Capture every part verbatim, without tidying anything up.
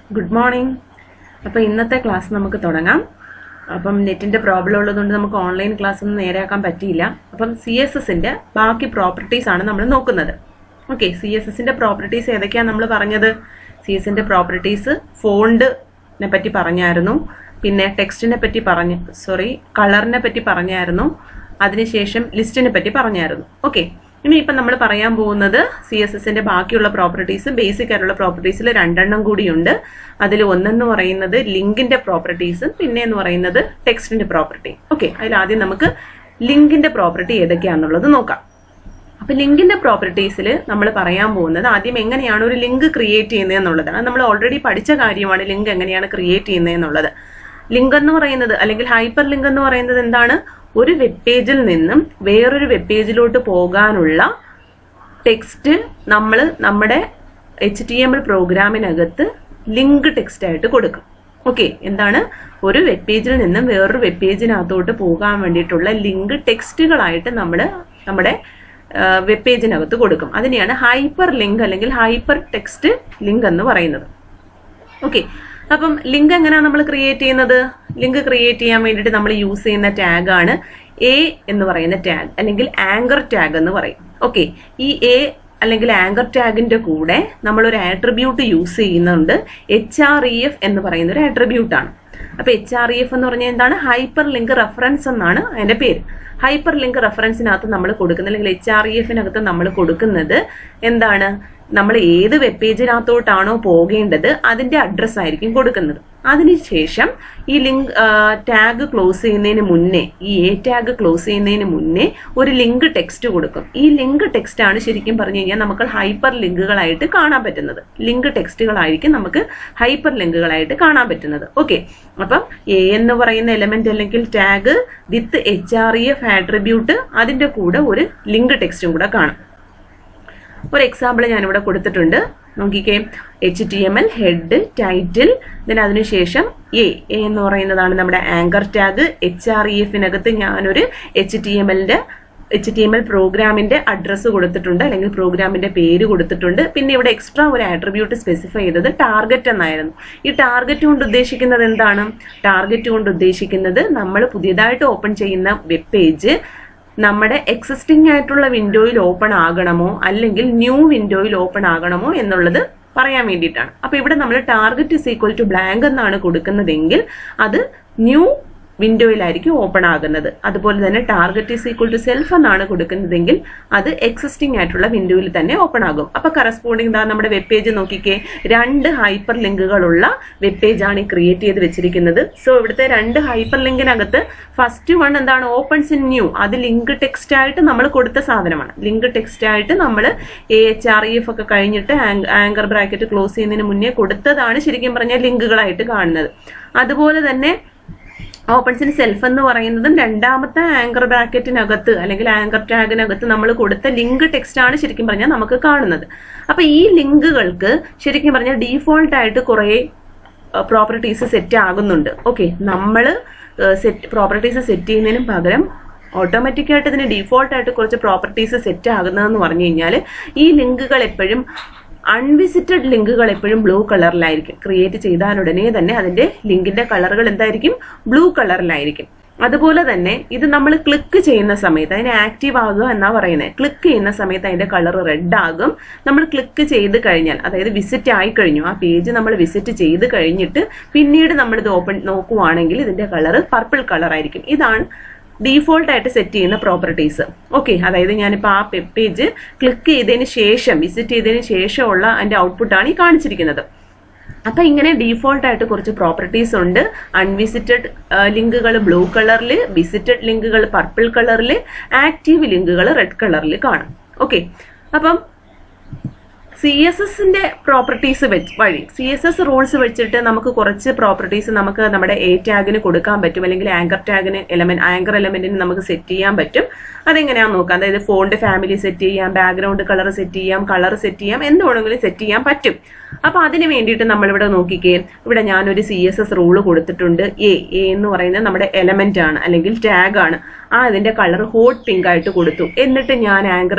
Good morning. അപ്പോൾ ഇന്നത്തെ class നമുക്ക് തുടങ്ങാം. അപ്പം നെറ്റിൻ്റെ പ്രോബ്ലം ഉള്ളതുകൊണ്ട് നമുക്ക് ഓൺലൈൻ ക്ലാസ് ഒന്നും നേരെയാക്കാൻ പറ്റിയില്ല. അപ്പം സി എസ് എസിൻ്റെ ബാക്കി പ്രോപ്പർട്ടീസ് ആണ് നമ്മൾ നോക്കുന്നത്. ഓക്കെ, സി എസ് എസിൻ്റെ പ്രോപ്പർട്ടീസ് ഏതൊക്കെയാണ് നമ്മൾ പറഞ്ഞത്? സി എസിൻ്റെ പ്രോപ്പർട്ടീസ് ഫോണ്ടിനെ പറ്റി പറഞ്ഞായിരുന്നു, പിന്നെ ടെക്സ്റ്റിനെ പറ്റി പറഞ്ഞു സോറി കളറിനെ പറ്റി പറഞ്ഞായിരുന്നു, അതിനുശേഷം ലിസ്റ്റിനെ പറ്റി പറഞ്ഞായിരുന്നു. ഓക്കെ, ഇനി ഇപ്പം നമ്മൾ പറയാൻ പോകുന്നത് സി എസ് എസിന്റെ ബാക്കിയുള്ള പ്രോപ്പർട്ടീസ്, ബേസിക് ആയിട്ടുള്ള പ്രോപ്പർട്ടീസിൽ രണ്ടെണ്ണം കൂടിയുണ്ട്. അതിൽ ഒന്നെന്ന് പറയുന്നത് ലിങ്കിന്റെ പ്രോപ്പർട്ടീസ്, പിന്നെ എന്ന് പറയുന്നത് ടെക്സ്റ്റിന്റെ പ്രോപ്പർട്ടി. ഓക്കെ, അതിൽ ആദ്യം നമുക്ക് ലിങ്കിന്റെ പ്രോപ്പർട്ടി ഏതൊക്കെയാണെന്നുള്ളത് നോക്കാം. അപ്പൊ ലിങ്കിന്റെ പ്രോപ്പർട്ടീസിൽ നമ്മൾ പറയാൻ പോകുന്നത് ആദ്യം എങ്ങനെയാണ് ഒരു ലിങ്ക് ക്രിയേറ്റ് ചെയ്യുന്നത് എന്നുള്ളതാണ്. നമ്മൾ ഓൾറെഡി പഠിച്ച കാര്യമാണ് ലിങ്ക് എങ്ങനെയാണ് ക്രിയേറ്റ് ചെയ്യുന്നത് എന്നുള്ളത്. ലിങ്ക് എന്ന് പറയുന്നത് അല്ലെങ്കിൽ ഹൈപ്പർ ലിങ്ക് എന്ന് പറയുന്നത് എന്താണ്? ഒരു വെബ് പേജിൽ നിന്നും വേറൊരു വെബ് പേജിലോട്ട് പോകാനുള്ള ടെക്സ്റ്റ് നമ്മൾ നമ്മുടെ എച്ച് ടി എം എൽ പ്രോഗ്രാമിനകത്ത് ലിങ്ക് ടെക്സ്റ്റ് ആയിട്ട് കൊടുക്കും. ഓക്കെ, എന്താണ്? ഒരു വെബ് പേജിൽ നിന്നും വേറൊരു വെബ് പേജിനകത്തോട്ട് പോകാൻ വേണ്ടിയിട്ടുള്ള ലിങ്ക് ടെക്സ്റ്റുകളായിട്ട് നമ്മൾ നമ്മുടെ വെബ് പേജിനകത്ത് കൊടുക്കും. അതിനെയാണ് ഹൈപ്പർ ലിങ്ക് അല്ലെങ്കിൽ ഹൈപ്പർ ടെക്സ്റ്റ് ലിങ്ക് എന്ന് പറയുന്നത്. ഓക്കെ, അപ്പം ലിങ്ക് എങ്ങനെയാണ് നമ്മൾ ക്രിയേറ്റ് ചെയ്യുന്നത്? ലിങ്ക് ക്രിയേറ്റ് ചെയ്യാൻ വേണ്ടിയിട്ട് നമ്മൾ യൂസ് ചെയ്യുന്ന ടാഗ് ആണ് എ എന്ന് പറയുന്ന ടാഗ് അല്ലെങ്കിൽ ആങ്കർ ടാഗ് എന്ന് പറയും. ഓക്കെ, ഈ എ അല്ലെങ്കിൽ ആങ്കർ ടാഗിന്റെ കൂടെ നമ്മൾ ഒരു ആട്രിബ്യൂട്ട് യൂസ് ചെയ്യുന്നുണ്ട്. എച്ച് ആർ ഇ എഫ് എന്ന് പറയുന്ന ഒരു ആട്രിബ്യൂട്ട് ആണ്. അപ്പൊ എച്ച് ആർ ഇ എഫ് എന്ന് പറഞ്ഞാൽ എന്താണ്? ഹൈപ്പർ ലിങ്ക് റെഫറൻസ് എന്നാണ് അതിന്റെ പേര്. ഹൈപ്പർ ലിങ്ക് റെഫറൻസിനകത്ത് നമ്മൾ കൊടുക്കുന്നത് അല്ലെങ്കിൽ എച്ച് ആർ ഇ എഫിനകത്ത് നമ്മൾ കൊടുക്കുന്നത് എന്താണ്? നമ്മൾ ഏത് വെബ് പേജിനകത്തോട്ടാണോ പോകേണ്ടത് അതിന്റെ അഡ്രസ് ആയിരിക്കും കൊടുക്കുന്നത്. അതിനുശേഷം ഈ ലിങ്ക് ടാഗ് ക്ലോസ് ചെയ്യുന്നതിന് മുന്നേ, ഈ എ ടാഗ് ക്ലോസ് ചെയ്യുന്നതിന് മുന്നേ ഒരു ലിങ്ക് ടെക്സ്റ്റ് കൊടുക്കും. ഈ ലിങ്ക് ടെക്സ്റ്റ് ആണ് ശരിക്കും പറഞ്ഞു കഴിഞ്ഞാൽ നമുക്ക് ഹൈപ്പർ ലിങ്കുകളായിട്ട് കാണാൻ പറ്റുന്നത്. ലിങ്ക് ടെക്സ്റ്റുകളായിരിക്കും നമുക്ക് ഹൈപ്പർ ലിങ്കുകളായിട്ട് കാണാൻ പറ്റുന്നത്. ഓക്കെ, അപ്പം എ എന്ന് പറയുന്ന എലമെന്റ് അല്ലെങ്കിൽ tag with H R E F attribute, അതിന്റെ കൂടെ ഒരു ലിങ്ക് ടെക്സ്റ്റും കൂടെ കാണും. ഒരു എക്സാമ്പിൾ ഞാനിവിടെ കൊടുത്തിട്ടുണ്ട്, നോക്കിക്കേ. H T M L head title, then അതിനുശേഷം എ എ എന്ന് പറയുന്നതാണ് നമ്മുടെ anchor tag. H R E എഫിനകത്ത് ഞാനൊരു എച്ച് ടി എം എല്ലിന്റെ എച്ച് ടി എം എൽ പ്രോഗ്രാമിന്റെ അഡ്രസ്സ് കൊടുത്തിട്ടുണ്ട് അല്ലെങ്കിൽ പ്രോഗ്രാമിന്റെ പേര് കൊടുത്തിട്ടുണ്ട്. പിന്നെ ഇവിടെ എക്സ്ട്രാ ഒരു ആട്രിബ്യൂട്ട് സ്പെസിഫൈ ചെയ്തത് ടാർഗറ്റ് എന്നായിരുന്നു. ഈ ടാർഗറ്റ് കൊണ്ട് ഉദ്ദേശിക്കുന്നത് എന്താണ്? ടാർഗറ്റ് കൊണ്ട് ഉദ്ദേശിക്കുന്നത് നമ്മൾ പുതിയതായിട്ട് ഓപ്പൺ ചെയ്യുന്ന വെബ് പേജ് നമ്മുടെ എക്സിസ്റ്റിംഗ് ആയിട്ടുള്ള വിൻഡോയിൽ ഓപ്പൺ ആകണമോ അല്ലെങ്കിൽ ന്യൂ വിൻഡോയിൽ ഓപ്പൺ ആകണമോ എന്നുള്ളത് പറയാൻ വേണ്ടിയിട്ടാണ്. അപ്പൊ ഇവിടെ നമ്മൾ target is equal to blank എന്നാണ് കൊടുക്കുന്നതെങ്കിൽ അത് ന്യൂ വിൻഡോയിലായിരിക്കും ഓപ്പൺ ആകുന്നത്. അതുപോലെ തന്നെ target is equal to self എന്നാണ് കൊടുക്കുന്നതെങ്കിൽ അത് എക്സിസ്റ്റിംഗ് ആയിട്ടുള്ള വിൻഡോയിൽ തന്നെ ഓപ്പൺ ആകും. അപ്പൊ കറസ്പോണ്ടിങ് ദാ നമ്മുടെ വെബ് പേജ് നോക്കിക്കേ, രണ്ട് ഹൈപ്പർ ലിങ്കുകളുള്ള വെബ് പേജ് ആണ് ക്രിയേറ്റ് ചെയ്ത് വെച്ചിരിക്കുന്നത്. സോ ഇവിടുത്തെ രണ്ട് ഹൈപ്പർ ലിങ്കിനകത്ത് ഫസ്റ്റ് വൺ എന്താണ്? Opens in new. അത് ലിങ്ക് ടെക്സ്റ്റ് ആയിട്ട് നമ്മൾ കൊടുത്ത സാധനമാണ്. ലിങ്ക് ടെക്സ്റ്റ് ആയിട്ട് നമ്മൾ A H R E F ഒക്കെ കഴിഞ്ഞിട്ട് ആങ്കർ ബ്രാക്കറ്റ് ക്ലോസ് ചെയ്യുന്നതിന് മുന്നേ കൊടുത്തതാണ് ശരിക്കും പറഞ്ഞാൽ ലിങ്കുകളായിട്ട് കാണുന്നത്. അതുപോലെ തന്നെ ഓപ്പൺസിന് സെൽഫ് എന്ന് പറയുന്നതും രണ്ടാമത്തെ ആങ്കർ ബ്രാക്കറ്റിനകത്ത് അല്ലെങ്കിൽ ആങ്കർ ടാഗിനകത്ത് നമ്മൾ കൊടുത്ത ലിങ്ക് ടെക്സ്റ്റ് ആണ് ശരിക്കും പറഞ്ഞാൽ നമുക്ക് കാണുന്നത്. അപ്പൊ ഈ ലിങ്കുകൾക്ക് ശരിക്കും പറഞ്ഞാൽ ഡീഫോൾട്ട് ആയിട്ട് കുറെ പ്രോപ്പർട്ടീസ് സെറ്റ് ആകുന്നുണ്ട്. ഓക്കെ, നമ്മൾ സെറ്റ് പ്രോപ്പർട്ടീസ് സെറ്റ് ചെയ്യുന്നതിനും പകരം ഓട്ടോമാറ്റിക്കായിട്ട് ഇതിന് ഡീഫോൾട്ട് ആയിട്ട് കുറച്ച് പ്രോപ്പർട്ടീസ് സെറ്റ് ആകുന്നതെന്ന് പറഞ്ഞു കഴിഞ്ഞാൽ ഈ ലിങ്കുകൾ എപ്പോഴും അൺവിസിറ്റഡ് ലിങ്കുകൾ എപ്പോഴും ബ്ലൂ കളറിലായിരിക്കും. ക്രിയേറ്റ് ചെയ്താലുടനെ തന്നെ അതിന്റെ ലിങ്കിന്റെ കളറുകൾ എന്തായിരിക്കും? ബ്ലൂ കളറിലായിരിക്കും. അതുപോലെ തന്നെ ഇത് നമ്മൾ ക്ലിക്ക് ചെയ്യുന്ന സമയത്ത് അതിന് ആക്റ്റീവ് ആകുക എന്നാ പറയുന്നത്. ക്ലിക്ക് ചെയ്യുന്ന സമയത്ത് അതിന്റെ കളർ റെഡ് ആകും. നമ്മൾ ക്ലിക്ക് ചെയ്ത് കഴിഞ്ഞാൽ, അതായത് വിസിറ്റ് ആയി കഴിഞ്ഞു, ആ പേജ് നമ്മൾ വിസിറ്റ് ചെയ്ത് കഴിഞ്ഞിട്ട് പിന്നീട് നമ്മൾ ഇത് ഓപ്പൺ നോക്കുവാണെങ്കിൽ ഇതിന്റെ കളർ പർപ്പിൾ കളർ ആയിരിക്കും. ഇതാണ് ഡീഫോൾട്ട് ആയിട്ട് സെറ്റ് ചെയ്യുന്ന പ്രോപ്പർട്ടീസ്. ഓക്കെ, അതായത് ഞാനിപ്പോൾ ആ വെബ് പേജ് ക്ലിക്ക് ചെയ്തതിന് ശേഷം വിസിറ്റ് ചെയ്തതിന് ശേഷമുള്ള അതിന്റെ ഔട്ട്പുട്ടാണ് ഈ കാണിച്ചിരിക്കുന്നത്. അപ്പൊ ഇങ്ങനെ ഡീഫോൾട്ട് ആയിട്ട് കുറച്ച് പ്രോപ്പർട്ടീസ് ഉണ്ട്. അൺവിസിറ്റഡ് ലിങ്കുകൾ ബ്ലൂ കളറിൽ, വിസിറ്റഡ് ലിങ്കുകൾ പർപ്പിൾ കളറിൽ, ആക്റ്റീവ് ലിങ്കുകൾ റെഡ് കളറിൽ കാണും. ഓക്കെ, അപ്പം സി എസ് എസിന്റെ പ്രോപ്പർട്ടീസ് വെച്ച് വഴി സി എസ് എസ് റൂൾസ് വെച്ചിട്ട് നമുക്ക് കുറച്ച് പ്രോപ്പർട്ടീസ് നമുക്ക് നമ്മുടെ എ ടാഗിന് കൊടുക്കാൻ പറ്റും, അല്ലെങ്കിൽ ആങ്കർ ടാഗിന് എലമെന്റ് ആങ്കർ എലമെന്റിന് നമുക്ക് സെറ്റ് ചെയ്യാൻ പറ്റും. അതെങ്ങനെയാണെന്ന് നോക്കാം. അതായത് ഫോണ്ട് ഫാമിലി സെറ്റ് ചെയ്യാം, ബാക്ക്ഗ്രൗണ്ട് കളർ സെറ്റ് ചെയ്യാം, കളർ സെറ്റ് ചെയ്യാം, എന്ത് വേണമെങ്കിലും സെറ്റ് ചെയ്യാൻ പറ്റും. അപ്പൊ അതിന് വേണ്ടിയിട്ട് നമ്മളിവിടെ നോക്കിക്കേ, ഇവിടെ ഞാനൊരു സി എസ് എസ് റൂള് കൊടുത്തിട്ടുണ്ട്. എ എ എന്ന് പറയുന്നത് നമ്മുടെ എലമെന്റ് ആണ് അല്ലെങ്കിൽ ടാഗ് ആണ്. ആ അതിന്റെ കളർ ഹോട്ട് പിങ്ക് ആയിട്ട് കൊടുത്തു. എന്നിട്ട് ഞാൻ ആങ്കർ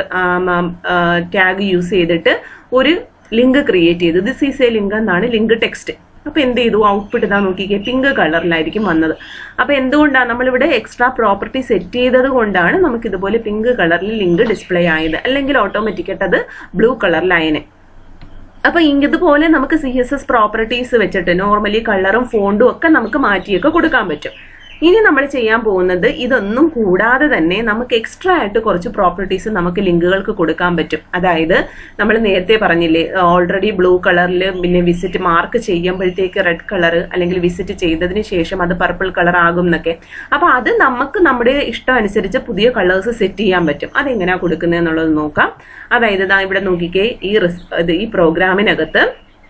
ടാഗ് യൂസ് ചെയ്തിട്ട് ഒരു ലിങ്ക് ക്രിയേറ്റ് ചെയ്തു. ദിസ് ഈസ് എ ലിങ്ക് എന്നാണ് ലിങ്ക് ടെക്സ്റ്റ്. അപ്പോൾ എന്ത് ചെയ്തു, ഔട്ട്പുട്ട് ഇതാ നോക്കിക്കേ, പിങ്ക് കളറിലായിരിക്കും വന്നത്. അപ്പോൾ എന്തുകൊണ്ടാണ് നമ്മളിവിടെ എക്സ്ട്രാ പ്രോപ്പർട്ടി സെറ്റ് ചെയ്തത് കൊണ്ടാണ് നമുക്ക് ഇതുപോലെ പിങ്ക് കളറിൽ ലിങ്ക് ഡിസ്പ്ലേ ആയത്. അല്ലെങ്കിൽ ഓട്ടോമാറ്റിക്കായിട്ട് അത് ബ്ലൂ കളറിലായനെ. അപ്പൊ ഇതുപോലെ നമുക്ക് സി എസ് എസ് പ്രോപ്പർട്ടീസ് വെച്ചിട്ട് നോർമലി കളറും ഫോണ്ടും ഒക്കെ നമുക്ക് മാറ്റിയൊക്കെ കൊടുക്കാൻ പറ്റും. ഇനി നമ്മൾ ചെയ്യാൻ പോകുന്നത് ഇതൊന്നും കൂടാതെ തന്നെ നമുക്ക് എക്സ്ട്രാ ആയിട്ട് കുറച്ച് പ്രോപ്പർട്ടീസ് നമുക്ക് ലിങ്കുകൾക്ക് കൊടുക്കാൻ പറ്റും. അതായത് നമ്മൾ നേരത്തെ പറഞ്ഞില്ലേ, ഓൾറെഡി ബ്ലൂ കളറിൽ പിന്നെ വിസിറ്റ് മാർക്ക് ചെയ്യുമ്പോഴത്തേക്ക് റെഡ് കളർ അല്ലെങ്കിൽ വിസിറ്റ് ചെയ്തതിന് ശേഷം അത് പർപ്പിൾ കളർ ആകും എന്നൊക്കെ. അപ്പൊ അത് നമുക്ക് നമ്മുടെ ഇഷ്ടം അനുസരിച്ച് പുതിയ കളേഴ്സ് സെറ്റ് ചെയ്യാൻ പറ്റും. അതെങ്ങനെയാ കൊടുക്കുന്നത് എന്നുള്ളത് നോക്കാം. അതായത് ഇതാ ഇവിടെ നോക്കിക്കേ, ഈ ഈ പ്രോഗ്രാമിനകത്ത്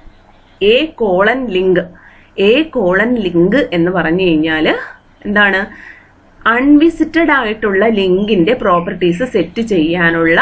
A colon link A colon link എന്ന് പറഞ്ഞു കഴിഞ്ഞാൽ എന്താണ്, അൺവിസിറ്റഡ് ആയിട്ടുള്ള ലിങ്കിന്റെ പ്രോപ്പർട്ടീസ് സെറ്റ് ചെയ്യാനുള്ള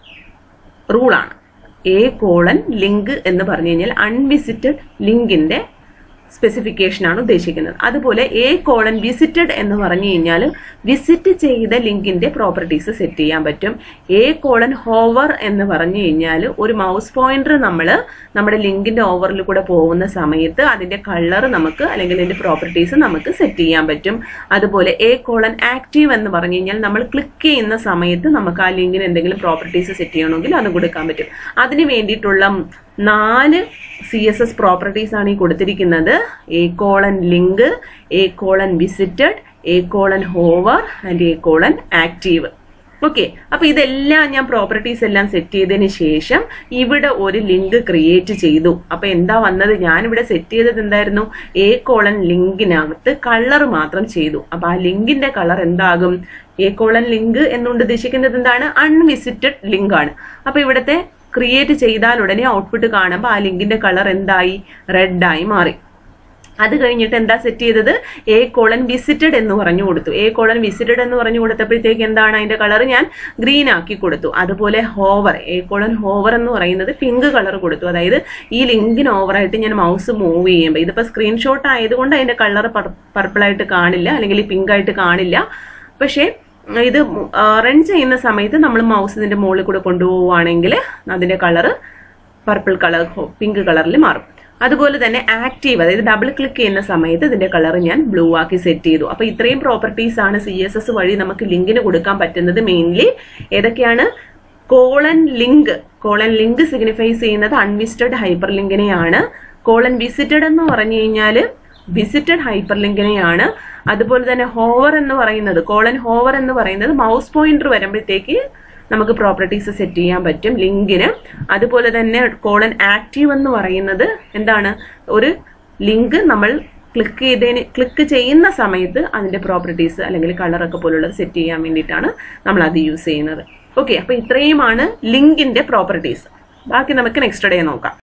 റൂളാണ്. എ കോളൻ ലിങ്ക് എന്ന് പറഞ്ഞു കഴിഞ്ഞാൽ അൺവിസിറ്റഡ് ലിങ്കിന്റെ സ്പെസിഫിക്കേഷൻ ആണ് ഉദ്ദേശിക്കുന്നത്. അതുപോലെ എ കോളൻ വിസിറ്റഡ് എന്ന് പറഞ്ഞു കഴിഞ്ഞാൽ വിസിറ്റ് ചെയ്ത ലിങ്കിന്റെ പ്രോപ്പർട്ടീസ് സെറ്റ് ചെയ്യാൻ പറ്റും. എ കോളൻ ഹോവർ എന്ന് പറഞ്ഞു കഴിഞ്ഞാൽ ഒരു മൗസ് പോയിന്റർ നമ്മൾ നമ്മുടെ ലിങ്കിന്റെ ഓവറിൽ കൂടെ പോകുന്ന സമയത്ത് അതിന്റെ കളർ നമുക്ക് അല്ലെങ്കിൽ അതിന്റെ പ്രോപ്പർട്ടീസ് നമുക്ക് സെറ്റ് ചെയ്യാൻ പറ്റും. അതുപോലെ എ കോളൻ ആക്റ്റീവ് എന്ന് പറഞ്ഞു കഴിഞ്ഞാൽ നമ്മൾ ക്ലിക്ക് ചെയ്യുന്ന സമയത്ത് നമുക്ക് ആ ലിങ്കിന് എന്തെങ്കിലും പ്രോപ്പർട്ടീസ് സെറ്റ് ചെയ്യണമെങ്കിൽ അത് കൊടുക്കാൻ പറ്റും. അതിന് വേണ്ടിയിട്ടുള്ള നാല് സി എസ് എസ് പ്രോപ്പർട്ടീസ് ആണ് ഈ കൊടുത്തിരിക്കുന്നത്. A colon link, A colon visited, A colon hover and A colon active. Okay, അപ്പൊ ഇതെല്ലാം ഞാൻ പ്രോപ്പർട്ടീസ് എല്ലാം സെറ്റ് ചെയ്തതിന് ശേഷം ഇവിടെ ഒരു ലിങ്ക് ക്രിയേറ്റ് ചെയ്തു. അപ്പൊ എന്താ വന്നത്, ഞാനിവിടെ സെറ്റ് ചെയ്തത് എന്തായിരുന്നു, എ കോളൻ ലിങ്കിനകത്ത് കളർ മാത്രം ചെയ്തു. അപ്പൊ ആ ലിങ്കിന്റെ കളർ എന്താകും, എ കോളൻ ലിങ്ക് എന്നുകൊണ്ട് ഉദ്ദേശിക്കുന്നത് എന്താണ്, അൺവിസിറ്റഡ് ലിങ്ക് ആണ്. അപ്പൊ ഇവിടുത്തെ ക്രിയേറ്റ് ചെയ്താൽ ഉടനെ ഔട്ട്പുട്ട് കാണുമ്പോൾ ആ ലിങ്കിന്റെ കളർ എന്തായി, റെഡ് ആയി മാറി. അത് കഴിഞ്ഞിട്ട് എന്താ സെറ്റ് ചെയ്തത്, എ കോളൻ വിസിറ്റഡ് എന്ന് പറഞ്ഞു കൊടുത്തു. എ കോളൻ വിസിറ്റഡ് എന്ന് പറഞ്ഞു കൊടുത്തപ്പോഴത്തേക്ക് എന്താണ്, അതിന്റെ കളർ ഞാൻ ഗ്രീൻ ആക്കി കൊടുത്തു. അതുപോലെ ഹോവർ, എ കോളൻ ഹോവർ എന്ന് പറയുന്നത് പിങ്ക് കളർ കൊടുത്തു. അതായത് ഈ ലിങ്കിന് ഓവറായിട്ട് ഞാൻ മൗസ് മൂവ് ചെയ്യുമ്പോൾ, ഇതിപ്പോ സ്ക്രീൻഷോട്ട് ആയതുകൊണ്ട് അതിന്റെ കളർ പർപ്പിൾ ആയിട്ട് കാണില്ല അല്ലെങ്കിൽ പിങ്ക് ആയിട്ട് കാണില്ല. പക്ഷേ ഇത് റൺ ചെയ്യുന്ന സമയത്ത് നമ്മൾ മൗസ് ഇതിന്റെ മുകളിൽ കൂടെ കൊണ്ടുപോവുകയാണെങ്കിൽ അതിന്റെ കളർ പർപ്പിൾ കളർ പിങ്ക് കളറിൽ മാറും. അതുപോലെ തന്നെ ആക്റ്റീവ്, അതായത് ഡബിൾ ക്ലിക്ക് ചെയ്യുന്ന സമയത്ത് ഇതിന്റെ കളർ ഞാൻ ബ്ലൂ ആക്കി സെറ്റ് ചെയ്തു. അപ്പൊ ഇത്രയും പ്രോപ്പർട്ടീസ് ആണ് സി എസ് എസ് വഴി നമുക്ക് ലിങ്കിന് കൊടുക്കാൻ പറ്റുന്നത്. മെയിൻലി ഏതൊക്കെയാണ്, colon link, colon link signifies ചെയ്യുന്നത് അൺവിസിറ്റഡ് ഹൈപ്പർ ലിങ്കിനെയാണ്. കോളൻ വിസിറ്റഡ് എന്ന് പറഞ്ഞു കഴിഞ്ഞാൽ വിസിറ്റഡ് ഹൈപ്പർ ലിങ്കിനെയാണ്. അതുപോലെ തന്നെ ഹോവർ എന്ന് പറയുന്നത്, കോളൻ ഹോവർ എന്ന് പറയുന്നത് മൗസ് പോയിന്റർ വരുമ്പോഴത്തേക്ക് നമുക്ക് പ്രോപ്പർട്ടീസ് സെറ്റ് ചെയ്യാൻ പറ്റും ലിങ്കിന്. അതുപോലെ തന്നെ കോളൻ ആക്റ്റീവ് എന്ന് പറയുന്നത് എന്താണ്, ഒരു ലിങ്ക് നമ്മൾ ക്ലിക്ക് ചെയ്തതിന് ക്ലിക്ക് ചെയ്യുന്ന സമയത്ത് അതിന്റെ പ്രോപ്പർട്ടീസ് അല്ലെങ്കിൽ കളറൊക്കെ പോലുള്ളത് സെറ്റ് ചെയ്യാൻ വേണ്ടിയിട്ടാണ് നമ്മൾ അത് യൂസ് ചെയ്യുന്നത്. ഓക്കെ, അപ്പൊ ഇത്രയുമാണ് ലിങ്കിന്റെ പ്രോപ്പർട്ടീസ്. ബാക്കി നമുക്ക് നെക്സ്റ്റ് ഡേ നോക്കാം.